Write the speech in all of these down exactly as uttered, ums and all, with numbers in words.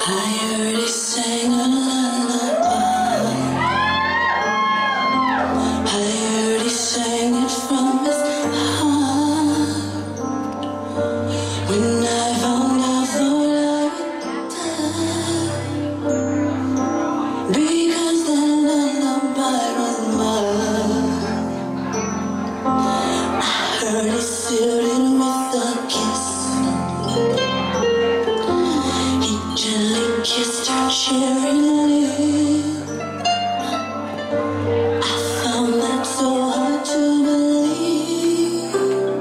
I heard he sang a lullaby. I heard he sang it from his heart. When I found out, thought I would die, because the lullaby was mine. I heard he sealed it with a kiss. Gently kissed her cherry lip. I found that so hard to believe,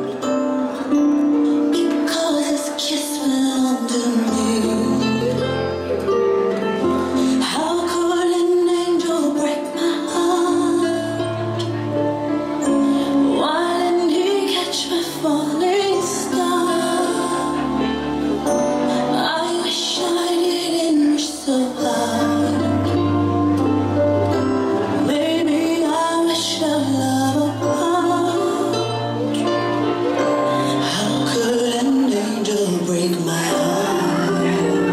because his kiss belonged to me. How could an angel break my heart? Why didn't he catch my falling star? So hard. Maybe I wish our love apart. How could an angel break my heart?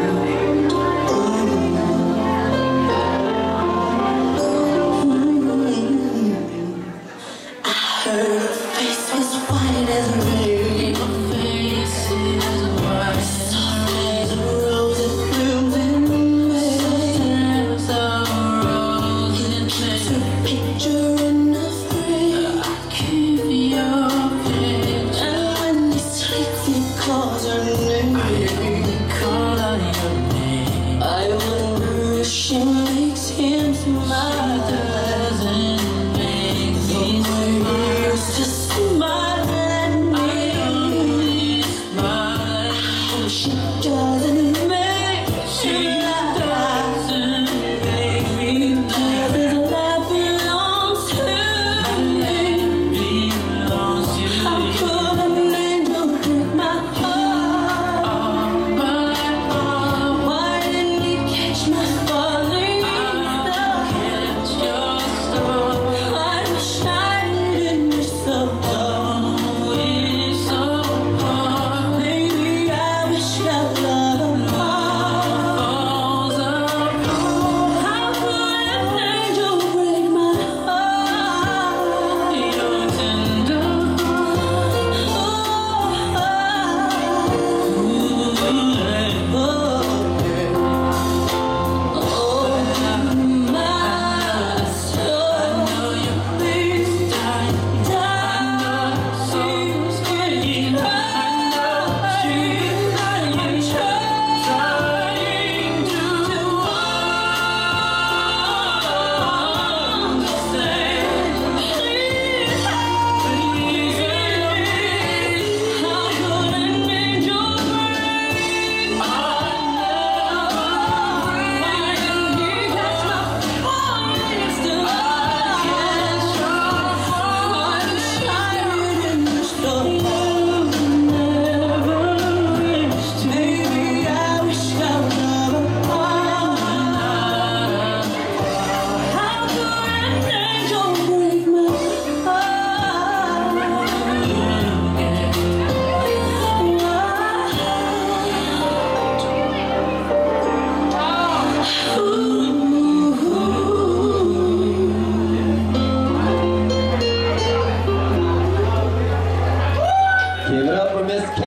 Mm-hmm. I heard her face was white as rain. Her face is white, soft as a rose that bloomed in picture in a frame. I keep your picture, and when he sleeps he calls her name. I call out your name. I wonder if she makes him smile. She doesn't make me smile. Used to smile at me. I only smile. I hope she doesn't make me.